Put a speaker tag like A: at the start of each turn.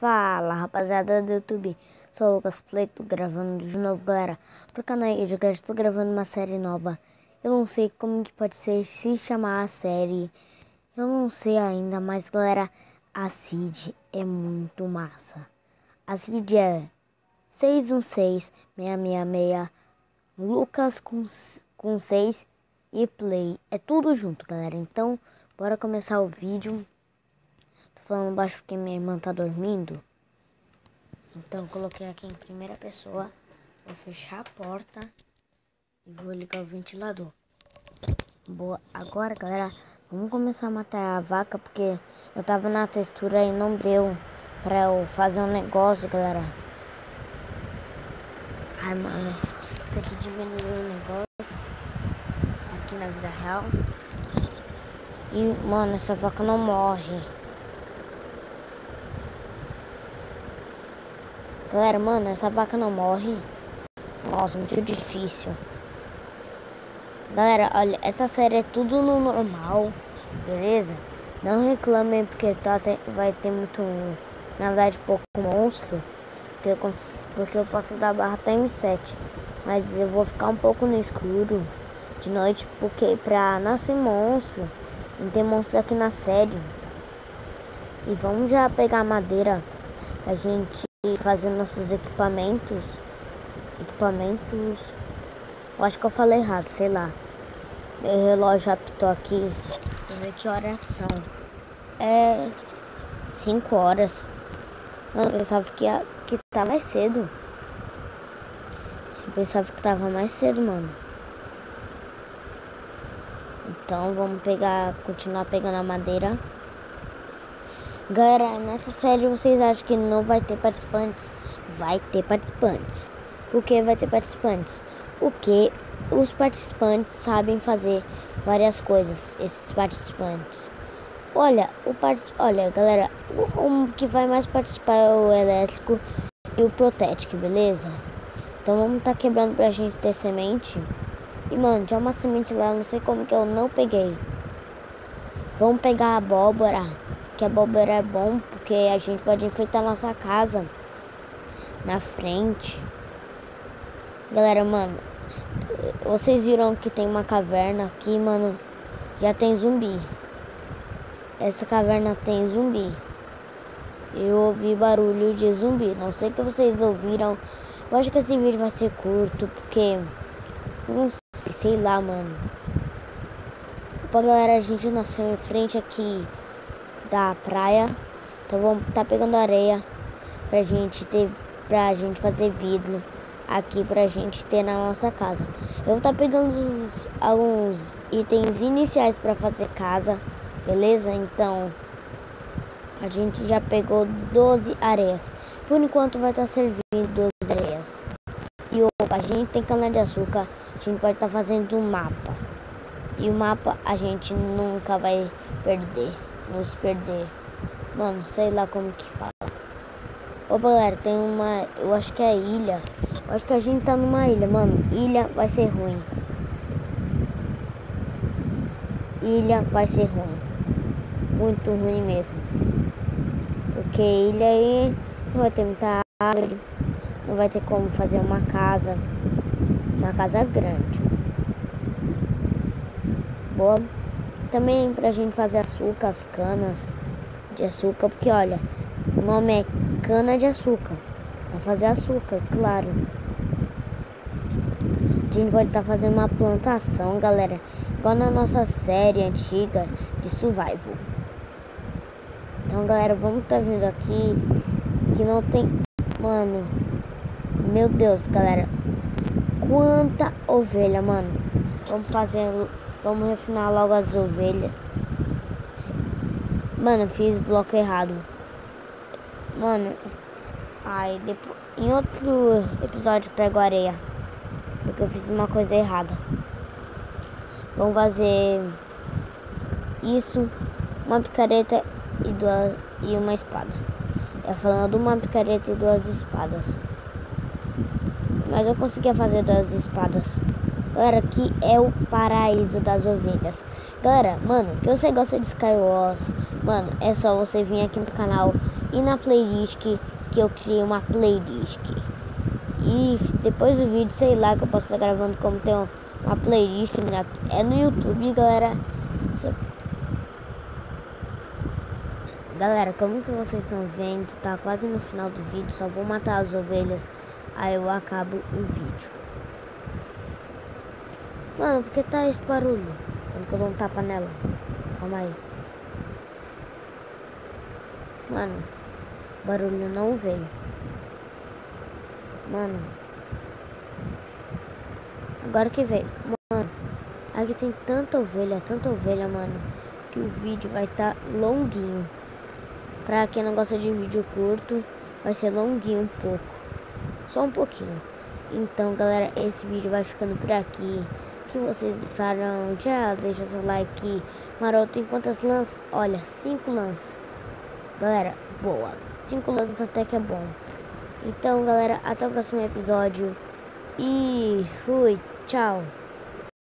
A: Fala rapaziada do YouTube, sou o Lucas Play, tô gravando de novo galera pro canal aí. Eu já estou gravando uma série nova. Eu não sei como que pode ser, se chamar a série, eu não sei ainda, mas galera, a Cid é muito massa. A Cid é 616-666, Lucas com 6 e Play, é tudo junto galera. Então bora começar o vídeo. Falando baixo porque minha irmã tá dormindo. Então coloquei aqui em primeira pessoa. Vou fechar a porta e vou ligar o ventilador. Boa. Agora galera, vamos começar a matar a vaca, porque eu tava na textura e não deu pra eu fazer um negócio, galera. Ai mano, tem que diminuir o negócio aqui na vida real. E mano, essa vaca não morre. Galera, mano, essa vaca não morre. Nossa, muito difícil. Galera, olha, essa série é tudo no normal, beleza? Não reclamem porque vai ter muito, na verdade, pouco monstro. Porque eu posso dar barra até M7. Mas eu vou ficar um pouco no escuro de noite, porque pra nascer monstro, não tem monstro aqui na série. E vamos já pegar madeira pra gente fazer nossos equipamentos. Eu acho que eu falei errado, sei lá. Meu relógio apitou aqui. Deixa eu ver que horas são. É 5 horas. Mano, eu pensava que tá mais cedo. Eu pensava que tava mais cedo, mano. Então vamos continuar pegando a madeira. Galera, nessa série vocês acham que não vai ter participantes? Vai ter participantes. Por que vai ter participantes? Porque os participantes sabem fazer várias coisas, esses participantes. Olha, galera, o que vai mais participar é o elétrico e o protético, beleza? Então vamos tá quebrando pra gente ter semente. E mano, tinha uma semente lá, não sei como que eu não peguei. Vamos pegar a abóbora, que a abóbora é bom, porque a gente pode enfeitar nossa casa na frente. Galera, mano, vocês viram que tem uma caverna aqui, mano. Já tem zumbi. Essa caverna tem zumbi. Eu ouvi barulho de zumbi. Não sei o que vocês ouviram. Eu acho que esse vídeo vai ser curto, porque não sei lá, mano. Opa, galera, a gente nasceu em frente aqui da praia. Então vamos tá pegando areia pra gente fazer vidro aqui pra gente ter na nossa casa. Eu vou estar pegando alguns itens iniciais para fazer casa, beleza? Então a gente já pegou 12 areias. Por enquanto vai estar servindo 12 areias. E opa, a gente tem cana de açúcar. A gente pode estar fazendo um mapa. E o mapa a gente nunca vai nos perder. Mano, sei lá como que fala. Opa, galera, tem uma... Eu acho que é ilha. Eu acho que a gente tá numa ilha, mano. Ilha vai ser ruim. Ilha vai ser ruim. Muito ruim mesmo. Porque ilha aí não vai ter muita árvore. Não vai ter como fazer uma casa. Uma casa grande. Boa. Também pra gente fazer açúcar, as canas de açúcar. Porque olha, o nome é cana de açúcar. Pra fazer açúcar, claro. A gente pode estar fazendo uma plantação, galera. Igual na nossa série antiga de survival. Então, galera, vamos estar vindo aqui. Que não tem... Mano, meu Deus, galera. Quanta ovelha, mano. Vamos refinar logo as ovelhas. Mano, fiz bloco errado. Mano, aí depois, em outro episódio pego areia, porque eu fiz uma coisa errada. Vamos fazer isso, uma picareta e uma espada. É falando uma picareta e 2 espadas. Mas eu conseguia fazer 2 espadas. Galera, aqui é o paraíso das ovelhas. Galera, mano, que você gosta de Skywars, mano, é só você vir aqui no canal e na playlist que eu criei uma playlist. E depois do vídeo, sei lá, que eu posso estar gravando como tem uma playlist, né? É no YouTube, galera. Galera, como que vocês estão vendo, tá quase no final do vídeo. Só vou matar as ovelhas, aí eu acabo o vídeo. Mano, por que tá esse barulho? Quando que eu dou um tapa nela? Calma aí. Mano, o barulho não veio. Mano, agora que veio. Mano, aqui tem tanta ovelha, mano, que o vídeo vai estar longuinho. Pra quem não gosta de vídeo curto, vai ser longuinho um pouco. Só um pouquinho. Então, galera, esse vídeo vai ficando por aqui. Que vocês gostaram, já deixa seu like. Maroto, tem quantas lãs? Olha, 5 lãs. Galera, boa. 5 lãs até que é bom. Então, galera, até o próximo episódio. E fui, tchau.